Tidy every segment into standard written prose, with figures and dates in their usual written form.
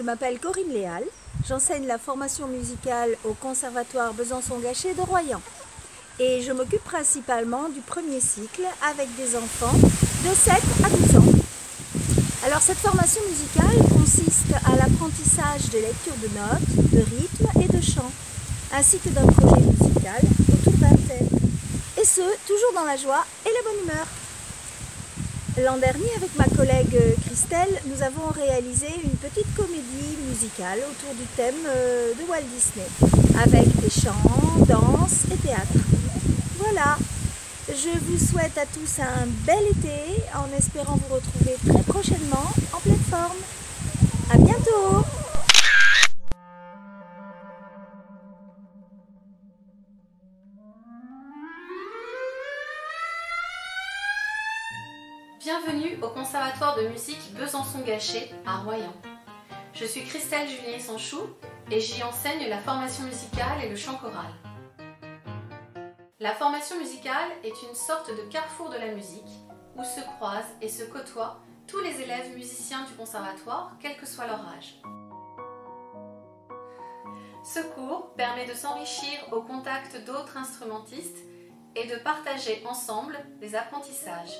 m'appelle Corinne Léal, j'enseigne la formation musicale au Conservatoire Besançon-Gachet de Royan. Et je m'occupe principalement du premier cycle avec des enfants de 7 à 12 ans. Alors cette formation musicale consiste à l'apprentissage de lecture de notes, de rythme et de chant, ainsi que d'un projet musical autour d'un thème. Et ce, toujours dans la joie et la bonne humeur. L'an dernier, avec ma collègue Christelle, nous avons réalisé une petite comédie musicale autour du thème de Walt Disney, avec des chants, danses et théâtre. Voilà, je vous souhaite à tous un bel été, en espérant vous retrouver très prochainement en pleine forme. À bientôt! Bienvenue au Conservatoire de musique Besançon-Gachet à Royan. Je suis Christelle Julien-Sanchou et j'y enseigne la formation musicale et le chant choral. La formation musicale est une sorte de carrefour de la musique où se croisent et se côtoient tous les élèves musiciens du conservatoire, quel que soit leur âge. Ce cours permet de s'enrichir au contact d'autres instrumentistes et de partager ensemble des apprentissages.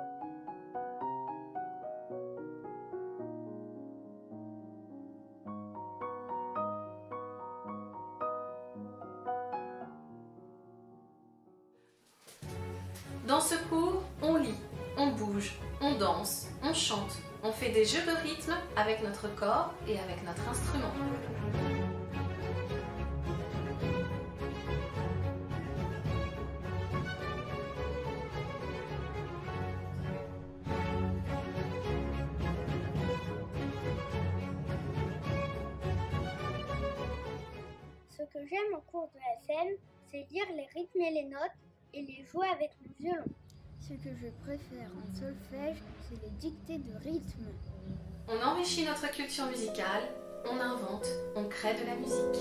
Dans ce cours, on lit, on bouge, on danse, on chante, on fait des jeux de rythme avec notre corps et avec notre instrument. Ce que j'aime au cours de la scène, c'est lire les rythmes et les notes et les jouer avec mon violon. Ce que je préfère en solfège, c'est les dictées de rythme. On enrichit notre culture musicale, on invente, on crée de la musique.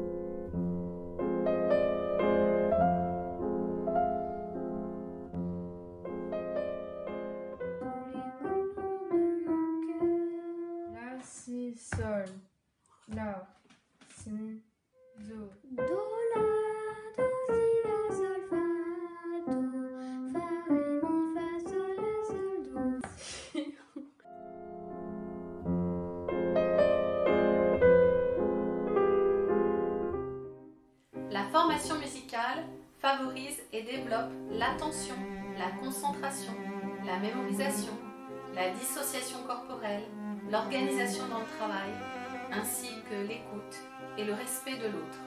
La, si, sol. La, si, do. Do, la, do, si, la, sol, fa, do, fa, ré, mi, fa, sol, la, sol, do. La formation musicale favorise et développe l'attention, la concentration, la mémorisation, la dissociation corporelle, l'organisation dans le travail, ainsi que l'écoute et le respect de l'autre.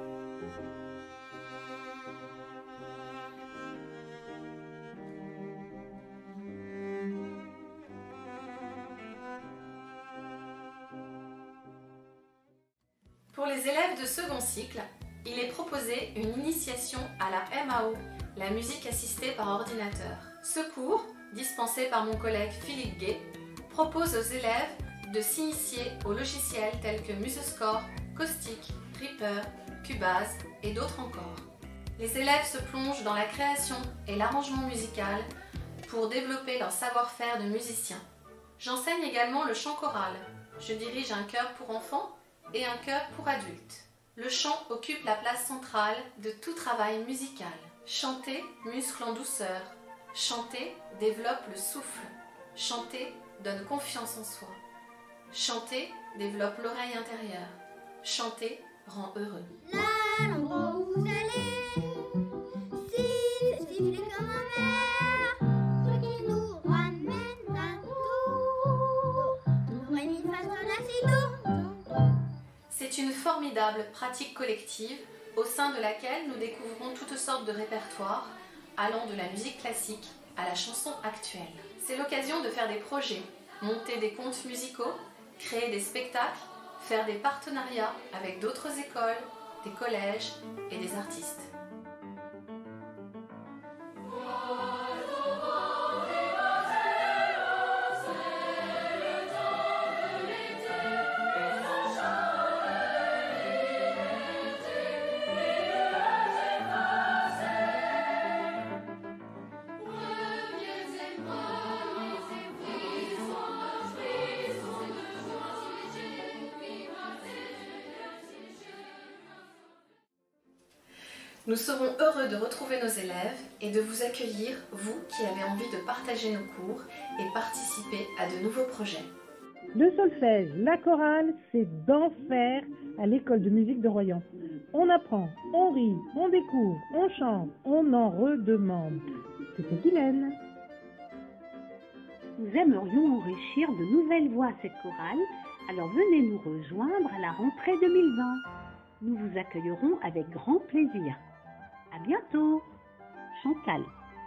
Pour les élèves de second cycle, il est proposé une initiation à la MAO, la musique assistée par ordinateur. Ce cours, dispensé par mon collègue Philippe Gay, propose aux élèves de s'initier aux logiciels tels que MuseScore, Caustic, Reaper, Cubase et d'autres encore. Les élèves se plongent dans la création et l'arrangement musical pour développer leur savoir-faire de musicien. J'enseigne également le chant choral. Je dirige un chœur pour enfants et un chœur pour adultes. Le chant occupe la place centrale de tout travail musical. Chanter muscle en douceur. Chanter développe le souffle. Chanter donne confiance en soi. Chanter développe l'oreille intérieure. Chanter rend heureux. Là, l'endroit où vous allez, si c'est sifflé comme un verre, ce qui nous ramène à do, ré, mi, fa, sol, la, si, do. C'est une formidable pratique collective au sein de laquelle nous découvrons toutes sortes de répertoires allant de la musique classique à la chanson actuelle. C'est l'occasion de faire des projets, monter des contes musicaux, créer des spectacles, faire des partenariats avec d'autres écoles, des collèges et des artistes. Nous serons heureux de retrouver nos élèves et de vous accueillir, vous qui avez envie de partager nos cours et participer à de nouveaux projets. Le solfège, la chorale, c'est d'enfer à l'école de musique de Royan. On apprend, on rit, on découvre, on chante, on en redemande. C'était Guylaine. Nous aimerions enrichir de nouvelles voix à cette chorale, alors venez nous rejoindre à la rentrée 2020. Nous vous accueillerons avec grand plaisir. À bientôt, Chantal.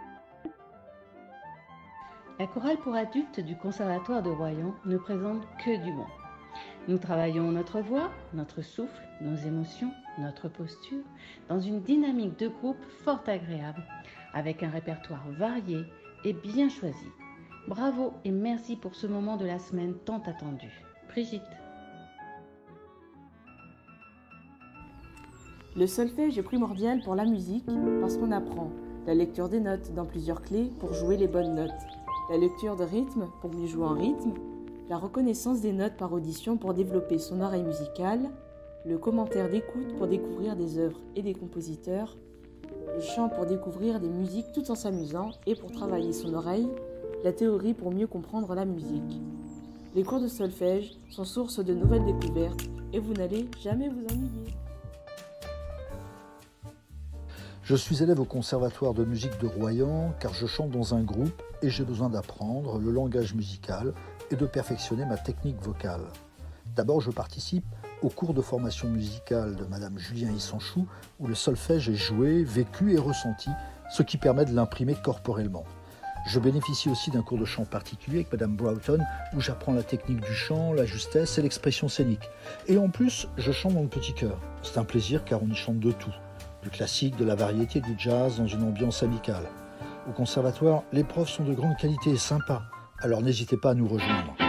La chorale pour adultes du Conservatoire de Royan ne présente que du bon. Nous travaillons notre voix, notre souffle, nos émotions, notre posture dans une dynamique de groupe fort agréable, avec un répertoire varié et bien choisi. Bravo et merci pour ce moment de la semaine tant attendu. Brigitte. Le solfège est primordial pour la musique parce qu'on apprend la lecture des notes dans plusieurs clés pour jouer les bonnes notes, la lecture de rythme pour mieux jouer en rythme, la reconnaissance des notes par audition pour développer son oreille musicale, le commentaire d'écoute pour découvrir des œuvres et des compositeurs, le chant pour découvrir des musiques tout en s'amusant et pour travailler son oreille, la théorie pour mieux comprendre la musique. Les cours de solfège sont source de nouvelles découvertes et vous n'allez jamais vous ennuyer. Je suis élève au Conservatoire de musique de Royan car je chante dans un groupe et j'ai besoin d'apprendre le langage musical et de perfectionner ma technique vocale. D'abord, je participe au cours de formation musicale de Madame Julien Issanchou où le solfège est joué, vécu et ressenti, ce qui permet de l'imprimer corporellement. Je bénéficie aussi d'un cours de chant particulier avec Madame Broughton où j'apprends la technique du chant, la justesse et l'expression scénique. Et en plus, je chante dans le petit chœur. C'est un plaisir car on y chante de tout. Du classique, de la variété, du jazz dans une ambiance amicale. Au conservatoire, les profs sont de grande qualité et sympas, alors n'hésitez pas à nous rejoindre.